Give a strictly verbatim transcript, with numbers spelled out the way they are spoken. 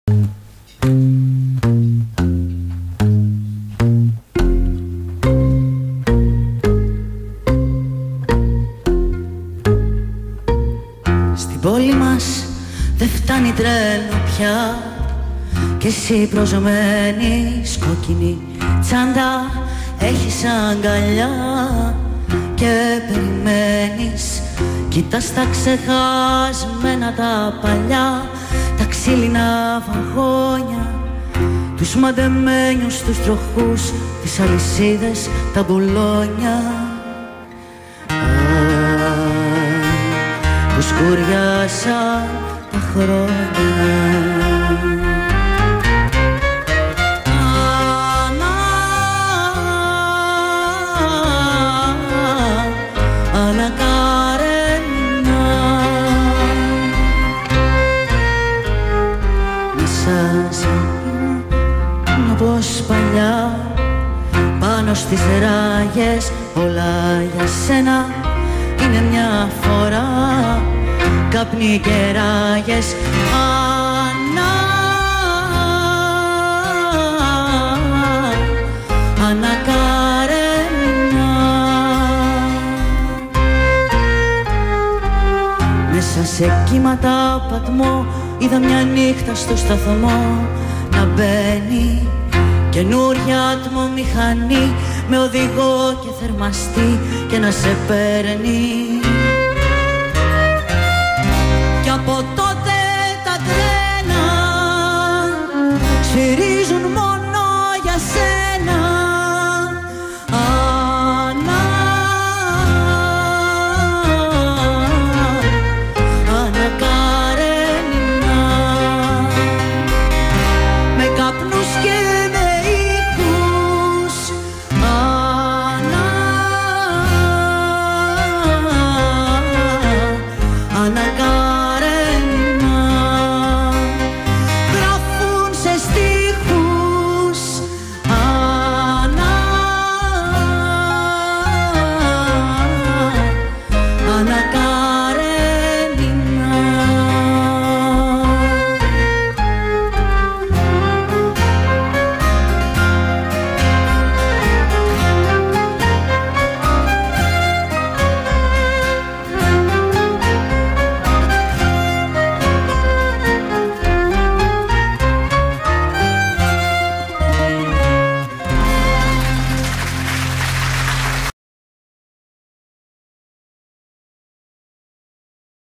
Στην πόλη μας δεν φτάνει τρένο πια κι εσύ προσωμένη σκόκκινη τσάντα έχεις αγκαλιά και περιμένεις. Κοίτας τα ξεχασμένα τα παλιά, τα ξύλινα βαγόνια, τους μαντεμένιους τους τροχούς, τις αλυσίδες, τα μπουλόνια. Α, που σκουριάσαν τα χρόνια. Όπως παλιά πάνω στις ράγες όλα για σένα είναι μια φορά, καπνί και ράγες. Ανά, Ανακαρένα. Μέσα σε κύματα πατμό είδα μια νύχτα στο σταθμό να μπαίνει καινούρια ατμομηχανή με οδηγό και θερμαστή και να σε παίρνει. Κι από τότε τα τρένα σφυρίζουν μόνο για σένα. Ανά, Ανακαρένα. Με καπνούς και Ανακαρένα.